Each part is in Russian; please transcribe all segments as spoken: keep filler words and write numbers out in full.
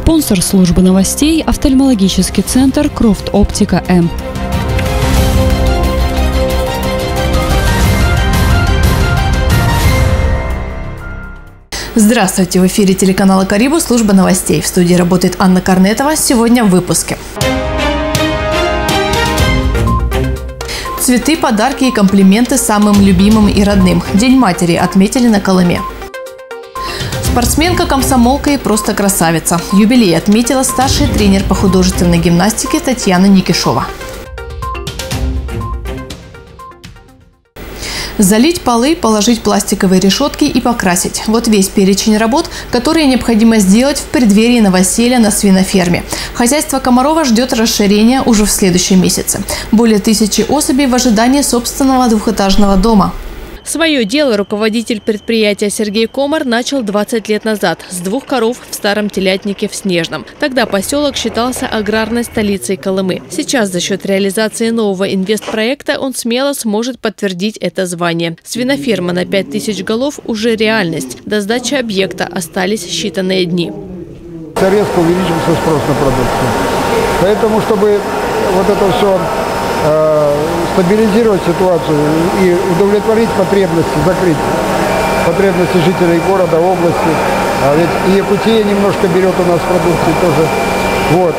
Спонсор службы новостей – офтальмологический центр «Крофт Оптика М». Здравствуйте! В эфире телеканала «Карибу» служба новостей. В студии работает Анна Корнетова. Сегодня в выпуске. Цветы, подарки и комплименты самым любимым и родным. День матери отметили на Колыме. Спортсменка, комсомолка и просто красавица. Юбилей отметила старший тренер по художественной гимнастике Татьяна Никишова. Залить полы, положить пластиковые решетки и покрасить. Вот весь перечень работ, которые необходимо сделать в преддверии новоселья на свиноферме. Хозяйство Комарова ждет расширения уже в следующем месяце. Более тысячи особей в ожидании собственного двухэтажного дома. Свое дело руководитель предприятия Сергей Комар начал двадцать лет назад с двух коров в старом телятнике в Снежном. Тогда поселок считался аграрной столицей Колымы. Сейчас за счет реализации нового инвестпроекта он смело сможет подтвердить это звание. Свиноферма на пять тысяч голов уже реальность. До сдачи объекта остались считанные дни. Резко увеличился спрос на продукцию. Поэтому, чтобы вот это все стабилизировать ситуацию и удовлетворить потребности, закрыть потребности жителей города, области. А ведь и Якутия немножко берет у нас продукции тоже. Вот.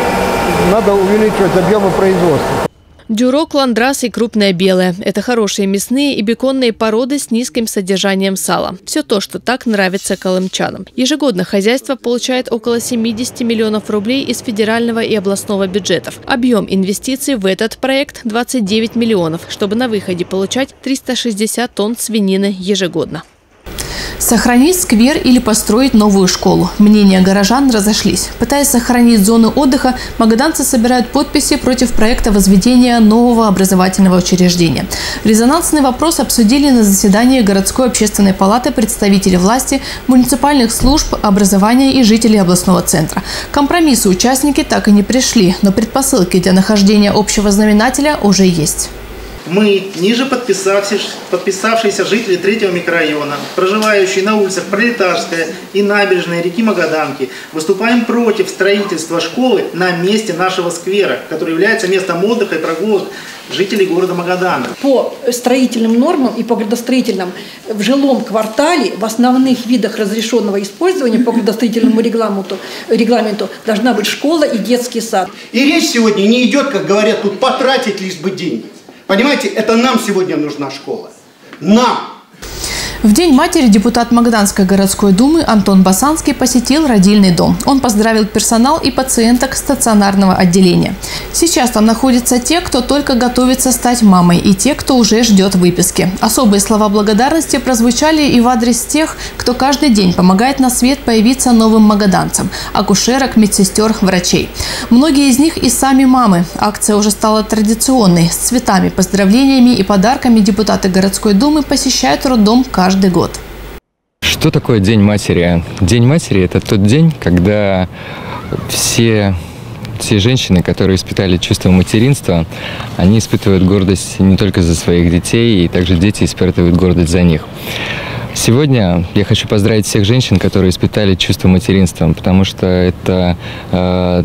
Надо увеличивать объемы производства. Дюрок, ландрас и крупная белая – это хорошие мясные и беконные породы с низким содержанием сала. Все то, что так нравится колымчанам. Ежегодно хозяйство получает около семидесяти миллионов рублей из федерального и областного бюджетов. Объем инвестиций в этот проект – двадцать девять миллионов, чтобы на выходе получать триста шестьдесят тонн свинины ежегодно. Сохранить сквер или построить новую школу. Мнения горожан разошлись. Пытаясь сохранить зоны отдыха, магаданцы собирают подписи против проекта возведения нового образовательного учреждения. Резонансный вопрос обсудили на заседании городской общественной палаты представители власти, муниципальных служб, образования и жителей областного центра. К компромиссу участники так и не пришли, но предпосылки для нахождения общего знаменателя уже есть. Мы, ниже подписавшиеся, подписавшиеся жители третьего микрорайона, проживающие на улицах Пролетарская и набережной реки Магаданки, выступаем против строительства школы на месте нашего сквера, который является местом отдыха и прогулок жителей города Магадана. По строительным нормам и по градостроительным в жилом квартале в основных видах разрешенного использования по градостроительному регламенту, регламенту должна быть школа и детский сад. И речь сегодня не идет, как говорят тут, потратить лишь бы деньги. Понимаете, это нам сегодня нужна школа. Нам! В День матери депутат Магаданской городской думы Антон Басанский посетил родильный дом. Он поздравил персонал и пациенток стационарного отделения. Сейчас там находятся те, кто только готовится стать мамой, и те, кто уже ждет выписки. Особые слова благодарности прозвучали и в адрес тех, кто каждый день помогает на свет появиться новым магаданцам – акушерок, медсестер, врачей. Многие из них и сами мамы. Акция уже стала традиционной. С цветами, поздравлениями и подарками депутаты городской думы посещают роддом каждый Каждый год. Что такое День матери? День матери – это тот день, когда все, все женщины, которые испытали чувство материнства, они испытывают гордость не только за своих детей, и также дети испытывают гордость за них. Сегодня я хочу поздравить всех женщин, которые испытали чувство материнства, потому что это э,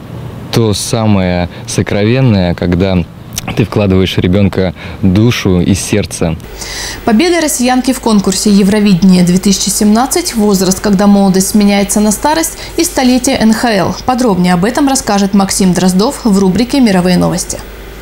то самое сокровенное, когда ты вкладываешь в ребенка душу и сердце. Победа россиянки в конкурсе Евровидение две тысячи семнадцать, возраст, когда молодость сменяется на старость, и столетие эн ха эл. Подробнее об этом расскажет Максим Дроздов в рубрике «Мировые новости».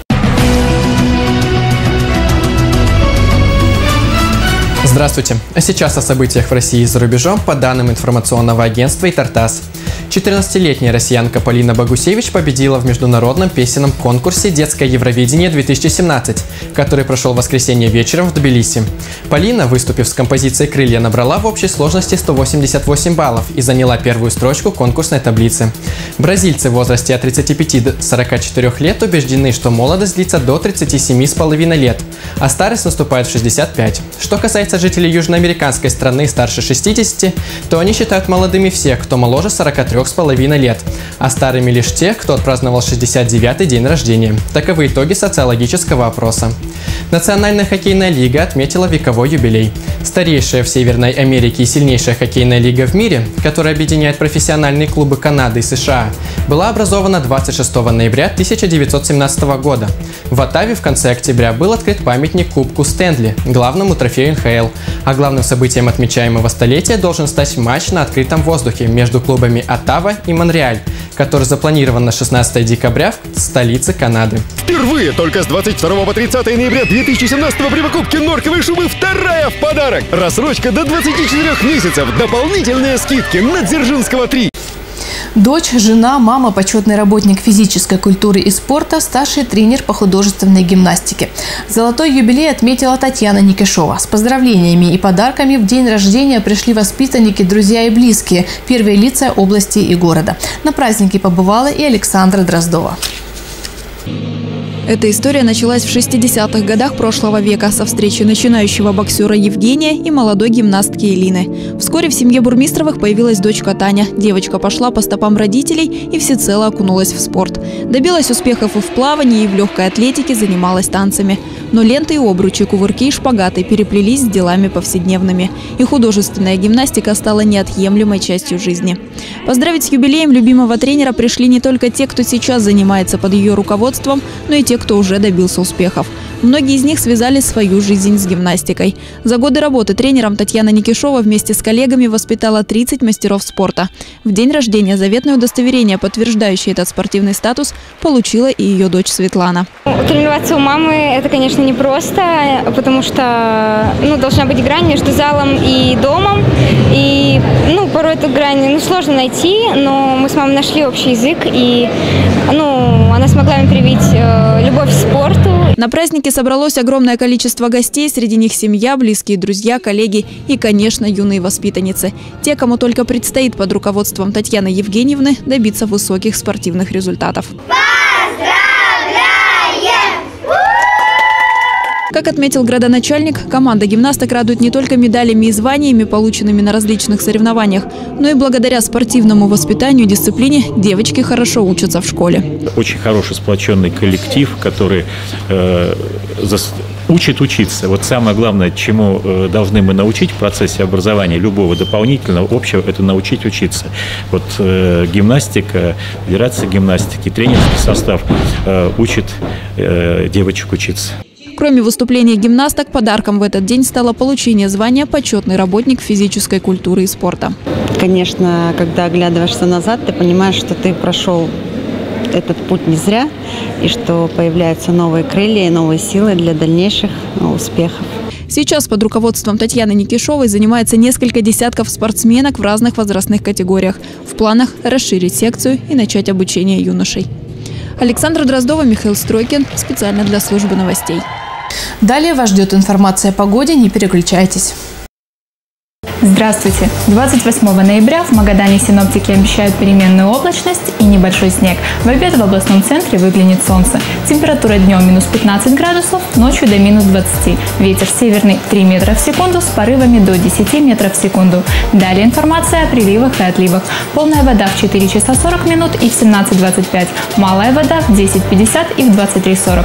Здравствуйте. А сейчас о событиях в России и за рубежом по данным информационного агентства «Итартас». четырнадцатилетняя россиянка Полина Богусевич победила в международном песенном конкурсе «Детское Евровидение-две тысячи семнадцать», который прошел в воскресенье вечером в Тбилиси. Полина, выступив с композицией «Крылья», набрала в общей сложности сто восемьдесят восемь баллов и заняла первую строчку конкурсной таблицы. Бразильцы в возрасте от тридцати пяти до сорока четырёх лет убеждены, что молодость длится до тридцати семи с половиной лет, а старость наступает в шестьдесят пять. Что касается жителей южноамериканской страны старше шестидесяти, то они считают молодыми всех, кто моложе сорока трёх трех с половиной лет, а старыми лишь те, кто отпраздновал шестьдесят девятый день рождения. Таковы итоги социологического опроса. Национальная хоккейная лига отметила вековой юбилей. Старейшая в Северной Америке и сильнейшая хоккейная лига в мире, которая объединяет профессиональные клубы Канады и США, была образована двадцать шестого ноября тысяча девятьсот семнадцатого года. В Оттаве в конце октября был открыт памятник Кубку Стэнли, главному трофею эн ха эл, а главным событием отмечаемого столетия должен стать матч на открытом воздухе между клубами Оттава и Монреаль, который запланирован на шестнадцатое декабря в столице Канады. Впервые только с двадцать второго по тридцатое ноября две тысячи семнадцатого при покупке норковой шубы вторая в подарок. Рассрочка до двадцати четырёх месяцев. Дополнительные скидки на Дзержинского три. Дочь, жена, мама, почетный работник физической культуры и спорта, старший тренер по художественной гимнастике. Золотой юбилей отметила Татьяна Никишова. С поздравлениями и подарками в день рождения пришли воспитанники, друзья и близкие, первые лица области и города. На празднике побывала и Александра Дроздова. Эта история началась в шестидесятых годах прошлого века со встречи начинающего боксера Евгения и молодой гимнастки Элины. Вскоре в семье Бурмистровых появилась дочка Таня. Девочка пошла по стопам родителей и всецело окунулась в спорт. Добилась успехов и в плавании, и в легкой атлетике, занималась танцами. Но ленты и обручи, кувырки и шпагаты переплелись с делами повседневными. И художественная гимнастика стала неотъемлемой частью жизни. Поздравить с юбилеем любимого тренера пришли не только те, кто сейчас занимается под ее руководством, но и те, кто уже добился успехов. Многие из них связали свою жизнь с гимнастикой. За годы работы тренером Татьяна Никишова вместе с коллегами воспитала тридцать мастеров спорта. В день рождения заветное удостоверение, подтверждающее этот спортивный статус, получила и ее дочь Светлана. Тренироваться у мамы – это, конечно, непросто, потому что ну, должна быть грань между залом и домом. И ну, порой эту грань ну, сложно найти, но мы с мамой нашли общий язык, и ну, она смогла мне привить э, любовь к спорту. На празднике собралось огромное количество гостей, среди них семья, близкие друзья, коллеги и, конечно, юные воспитанницы. Те, кому только предстоит под руководством Татьяны Евгеньевны добиться высоких спортивных результатов. Как отметил градоначальник, команда гимнасток радует не только медалями и званиями, полученными на различных соревнованиях, но и благодаря спортивному воспитанию и дисциплине девочки хорошо учатся в школе. Очень хороший сплоченный коллектив, который э, зас... учит учиться. Вот самое главное, чему э, должны мы научить в процессе образования любого дополнительного, общего, это научить учиться. Вот э, гимнастика, федерация гимнастики, тренерский состав э, учит э, девочек учиться. Кроме выступления гимнасток, подарком в этот день стало получение звания «Почетный работник физической культуры и спорта». Конечно, когда оглядываешься назад, ты понимаешь, что ты прошел этот путь не зря, и что появляются новые крылья и новые силы для дальнейших успехов. Сейчас под руководством Татьяны Никишовой занимается несколько десятков спортсменок в разных возрастных категориях. В планах расширить секцию и начать обучение юношей. Александра Дроздова, Михаил Стройкин. Специально для службы новостей. Далее вас ждет информация о погоде, не переключайтесь. Здравствуйте! двадцать восьмого ноября в Магадане синоптики обещают переменную облачность и небольшой снег. В обед в областном центре выглянет солнце. Температура днем минус пятнадцать градусов, ночью до минус двадцати. Ветер северный три метра в секунду с порывами до десяти метров в секунду. Далее информация о приливах и отливах. Полная вода в четыре часа сорок минут и в семнадцать двадцать пять. Малая вода в десять пятьдесят и в двадцать три сорок.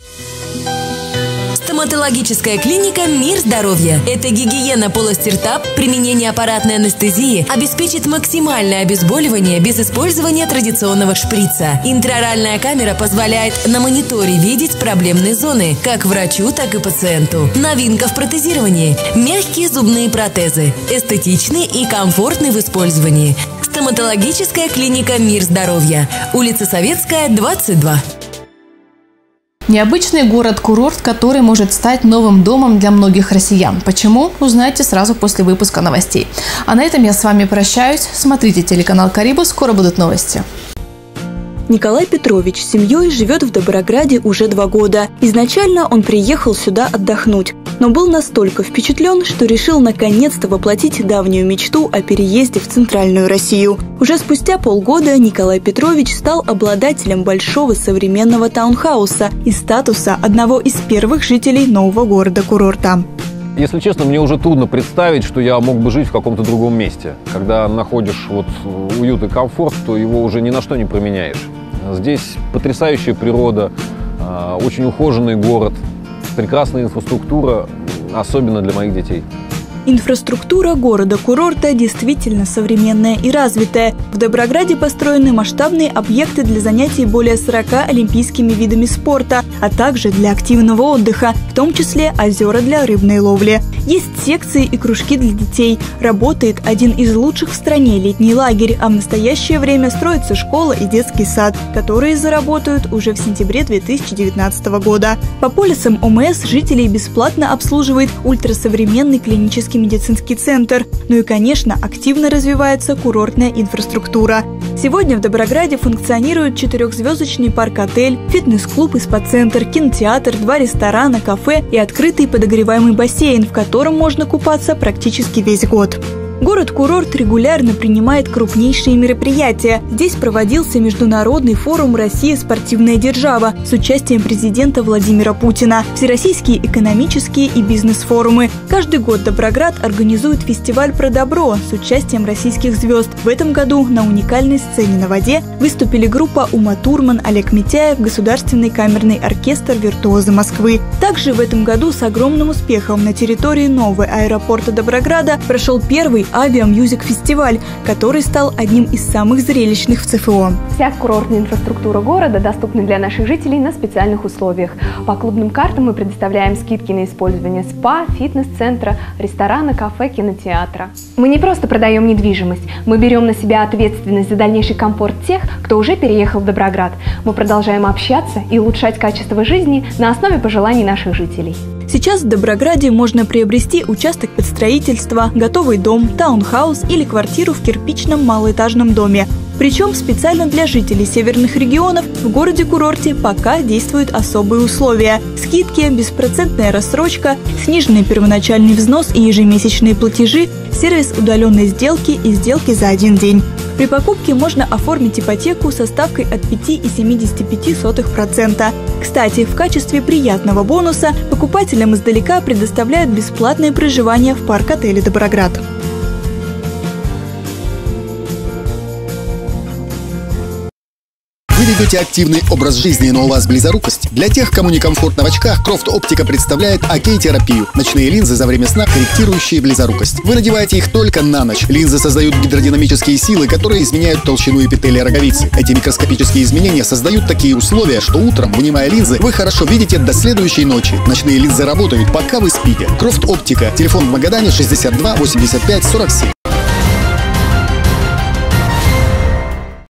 Стоматологическая клиника «Мир здоровья». Это гигиена полости рта, применение аппаратной анестезии обеспечит максимальное обезболивание без использования традиционного шприца. Интраоральная камера позволяет на мониторе видеть проблемные зоны как врачу, так и пациенту. Новинка в протезировании. Мягкие зубные протезы. Эстетичны и комфортны в использовании. Стоматологическая клиника «Мир здоровья». Улица Советская, двадцать два. Необычный город-курорт, который может стать новым домом для многих россиян. Почему? Узнаете сразу после выпуска новостей. А на этом я с вами прощаюсь. Смотрите телеканал Карибу. Скоро будут новости. Николай Петрович с семьей живет в Доброграде уже два года. Изначально он приехал сюда отдохнуть, но был настолько впечатлен, что решил наконец-то воплотить давнюю мечту о переезде в Центральную Россию. Уже спустя полгода Николай Петрович стал обладателем большого современного таунхауса и статуса одного из первых жителей нового города-курорта. Если честно, мне уже трудно представить, что я мог бы жить в каком-то другом месте. Когда находишь вот уют и комфорт, то его уже ни на что не променяешь. Здесь потрясающая природа, очень ухоженный город, прекрасная инфраструктура, особенно для моих детей. Инфраструктура города-курорта действительно современная и развитая. В Доброграде построены масштабные объекты для занятий более сорока олимпийскими видами спорта, а также для активного отдыха, в том числе озера для рыбной ловли. Есть секции и кружки для детей. Работает один из лучших в стране летний лагерь, а в настоящее время строится школа и детский сад, которые заработают уже в сентябре две тысячи девятнадцатого года. По полисам ОМС жителей бесплатно обслуживает ультрасовременный клинический медицинский центр. Ну и, конечно, активно развивается курортная инфраструктура. Сегодня в Доброграде функционирует четырехзвездочный парк-отель, фитнес-клуб и спа-центр, кинотеатр, два ресторана, кафе и открытый подогреваемый бассейн, в котором можно купаться практически весь год. Город-курорт регулярно принимает крупнейшие мероприятия. Здесь проводился международный форум «Россия – спортивная держава» с участием президента Владимира Путина, всероссийские экономические и бизнес-форумы. Каждый год Доброград организует фестиваль «Про добро» с участием российских звезд. В этом году на уникальной сцене на воде выступили группа Ума Турман, Олег Митяев, Государственный камерный оркестр «Виртуозы Москвы». Также в этом году с огромным успехом на территории нового аэропорта Доброграда прошел первый авиамьюзик-фестиваль, который стал одним из самых зрелищных в ЦФО. Вся курортная инфраструктура города доступна для наших жителей на специальных условиях. По клубным картам мы предоставляем скидки на использование спа, фитнес-центра, ресторана, кафе, кинотеатра. Мы не просто продаем недвижимость, мы берем на себя ответственность за дальнейший комфорт тех, кто уже переехал в Доброград. Мы продолжаем общаться и улучшать качество жизни на основе пожеланий наших жителей. Сейчас в Доброграде можно приобрести участок под строительство, готовый дом, таунхаус или квартиру в кирпичном малоэтажном доме. Причем специально для жителей северных регионов в городе-курорте пока действуют особые условия. Скидки, беспроцентная рассрочка, сниженный первоначальный взнос и ежемесячные платежи, сервис удаленной сделки и сделки за один день. При покупке можно оформить ипотеку со ставкой от пяти целых семидесяти пяти сотых процента. Кстати, в качестве приятного бонуса покупателям издалека предоставляют бесплатное проживание в парк-отеле «Доброград». Вы ведете активный образ жизни, но у вас близорукость? Для тех, кому некомфортно в очках, Крофт Оптика представляет окей-терапию. Ночные линзы за время сна, корректирующие близорукость. Вы надеваете их только на ночь. Линзы создают гидродинамические силы, которые изменяют толщину эпителия роговицы. Эти микроскопические изменения создают такие условия, что утром, вынимая линзы, вы хорошо видите до следующей ночи. Ночные линзы работают, пока вы спите. Крофт Оптика. Телефон в Магадане шестьдесят два восемьдесят пять сорок семь.